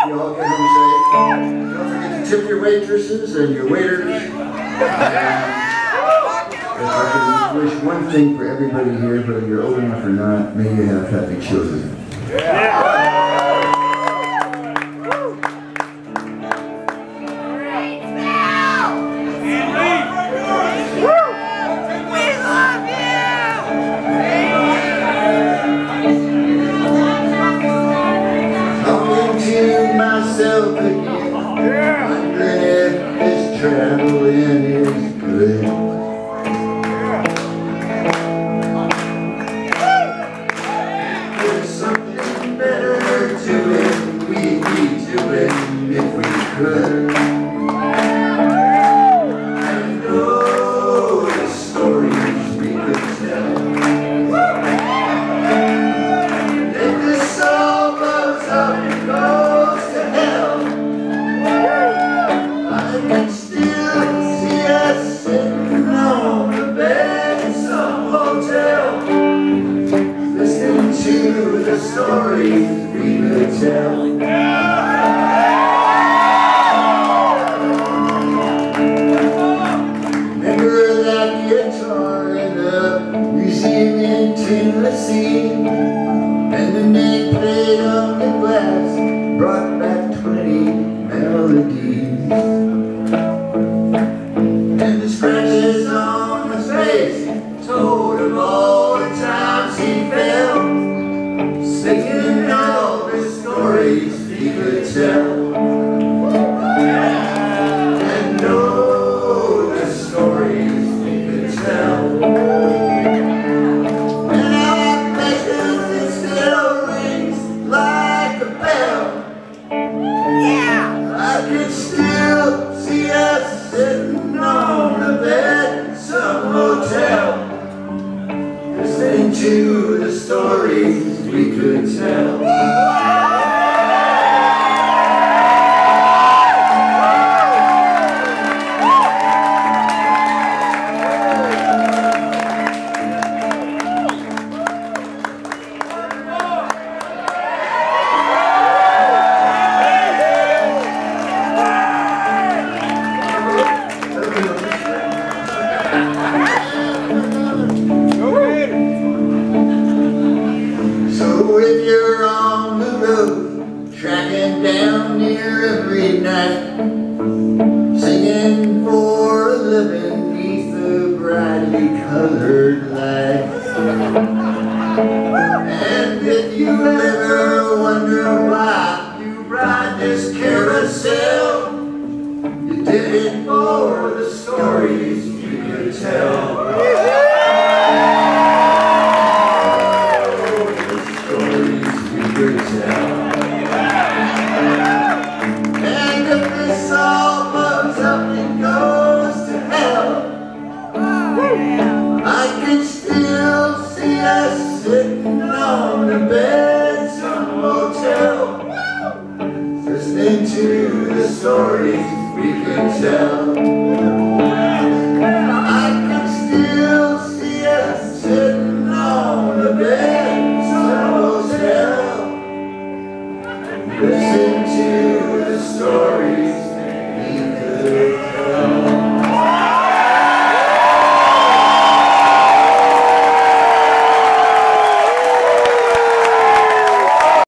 all get home safe. Don't forget to tip your waitresses and your waiters. If I could wish one thing for everybody here, whether you're old enough or not, may you have happy children. Myself again, wondering if this traveling is good. There's something better to it, we'd be doing if we could. I know the stories we could tell. If this soul blows up and goes to hell, I can still see us sitting on the bed in some hotel, listening to the stories we could tell. Remember that guitar in the museum in Tennessee, and the name played on the glass brought back 20 melodies. And the scratches on his face told of all the times he fell, singing all the stories he could tell. And know the stories he could tell. And our pleasures, it still rings like a bell. I can still see us sitting on the bed in some hotel, listening to the stories we could tell. If you're on the road, tracking down near every night, singing for a living beneath the brightly colored lights. And if you ever wonder why you ride this carousel, you did it for the stories you could tell. And if this all blows up and goes to hell, I can still see us sitting on the bed in some hotel, listening to the stories we could tell.